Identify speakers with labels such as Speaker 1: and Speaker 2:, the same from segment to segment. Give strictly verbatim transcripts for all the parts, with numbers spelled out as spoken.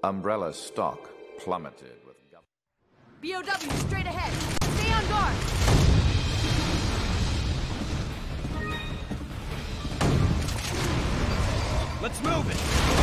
Speaker 1: Umbrella stock plummeted with...
Speaker 2: B O W straight ahead. Stay on guard.
Speaker 3: Let's move it!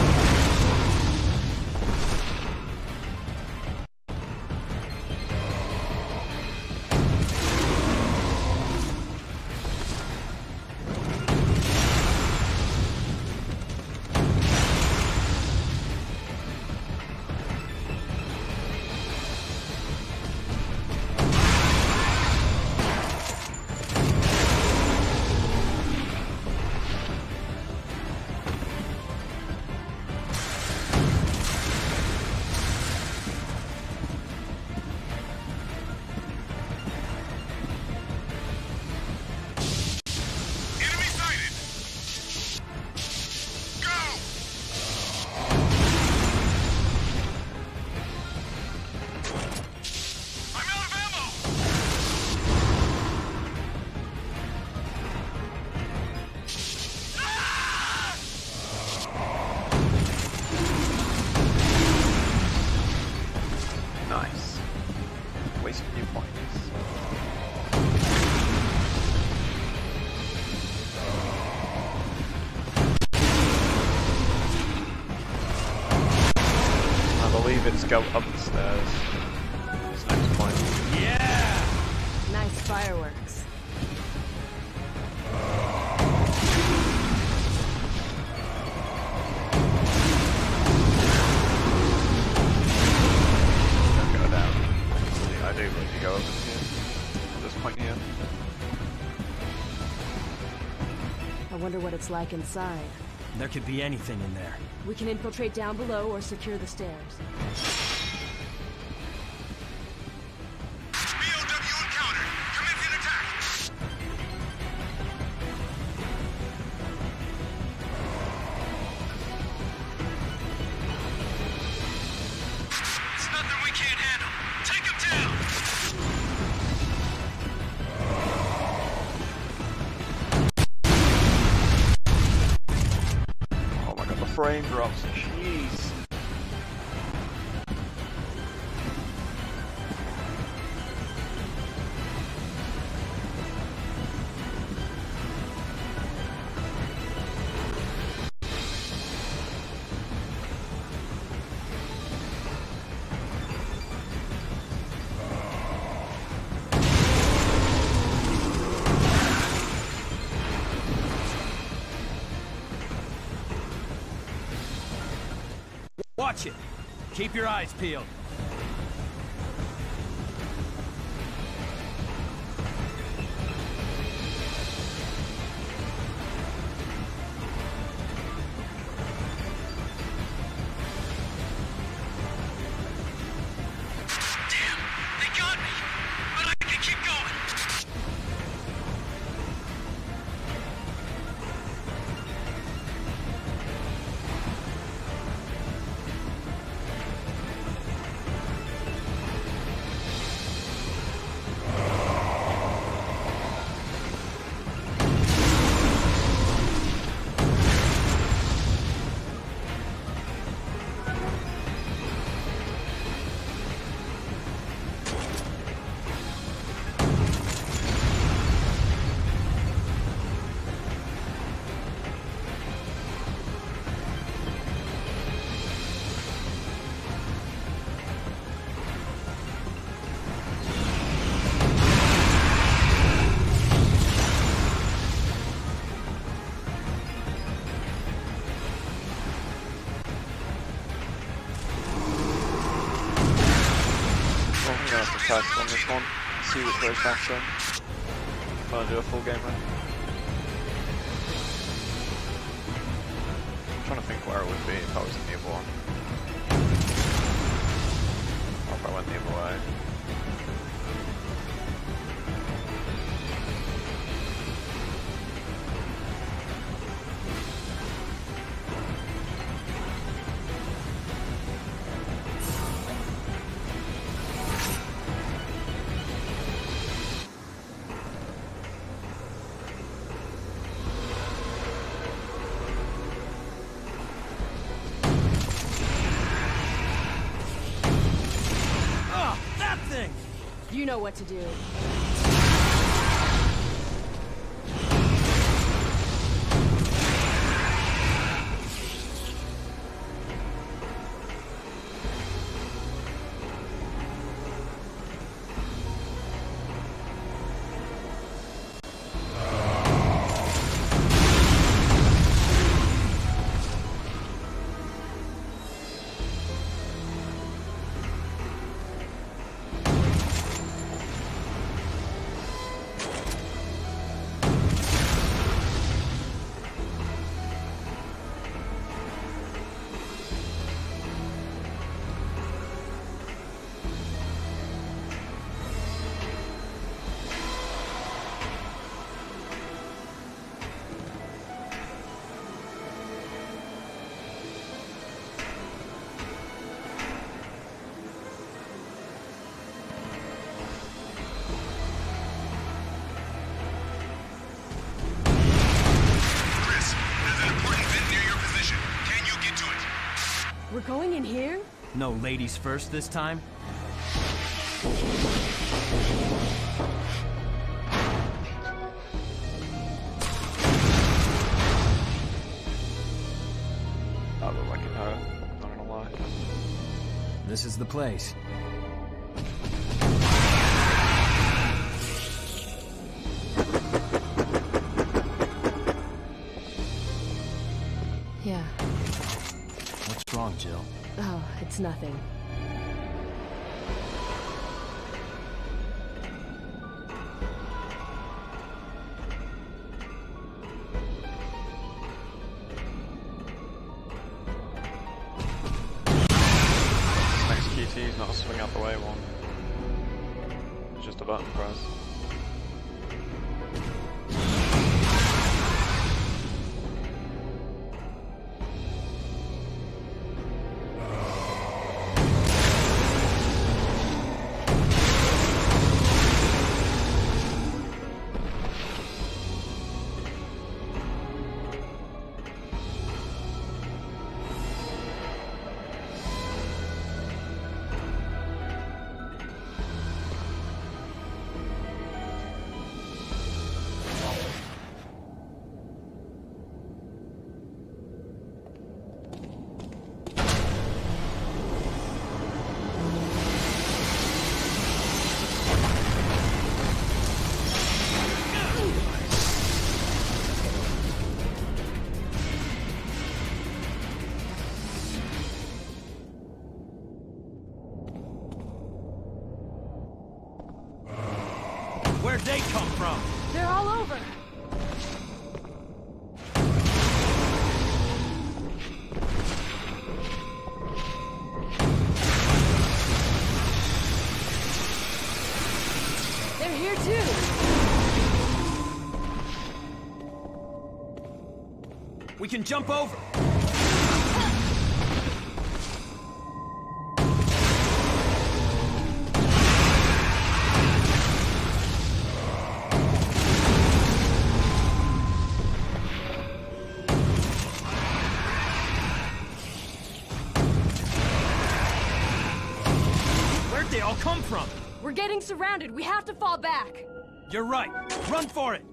Speaker 4: Let's go up the stairs. This next point.
Speaker 2: Yeah! Nice fireworks.
Speaker 4: Don't go down. I do need to go up here. At this point here.
Speaker 2: I wonder what it's like inside.
Speaker 3: There could be anything in there.
Speaker 2: We can infiltrate down below or secure the stairs.
Speaker 5: B O W encounter! Commence an attack! It's nothing we can't handle. Take him down!
Speaker 4: Frame drops, jeez.
Speaker 3: Watch it. Keep your eyes peeled.
Speaker 5: Damn, they got me, but I can keep going.
Speaker 4: Test on this one, see which goes faster. Trying to do a full game run. I'm trying to think where it would be if I was in the other one. Or if I went the other way.
Speaker 2: You know what to do. We're going in here?
Speaker 3: No ladies first this time?
Speaker 4: That looked like it hurt, not gonna lie.
Speaker 3: This is the place.
Speaker 2: Yeah.
Speaker 3: What's wrong, Jill?
Speaker 2: Oh, it's nothing.
Speaker 4: Next Q T is not a swing out the way one. It's just a button press.
Speaker 3: Where'd they come from?
Speaker 2: They're all over. They're here too.
Speaker 3: We can jump over. Where'd they all come from?
Speaker 2: We're getting surrounded. We have to fall back.
Speaker 3: You're right. Run for it.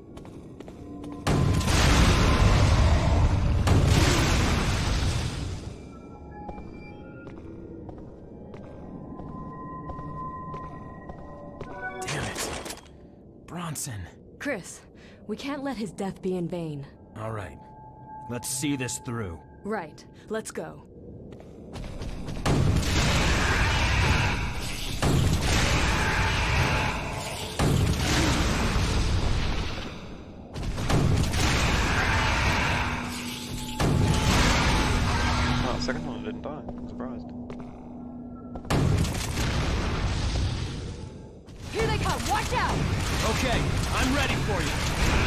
Speaker 3: Damn it. Bronson.
Speaker 2: Chris, we can't let his death be in vain.
Speaker 3: All right. Let's see this through.
Speaker 2: Right. Let's go.
Speaker 4: Oh, second one didn't die. I'm surprised.
Speaker 2: Here they come. Watch out.
Speaker 3: Okay, I'm ready for you.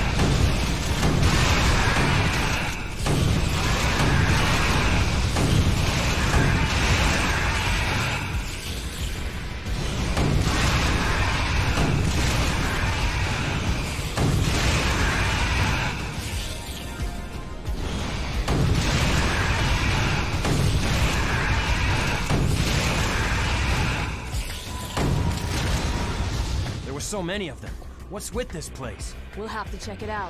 Speaker 3: so many of them. What's with this place?
Speaker 2: We'll have to check it out.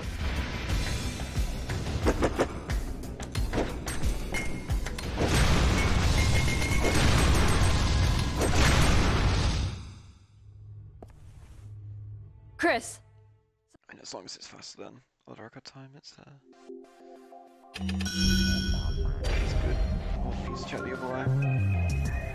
Speaker 2: Chris!
Speaker 4: I mean, as long as it's faster than other record time, it's uh... it's good. Oh, please check the other way.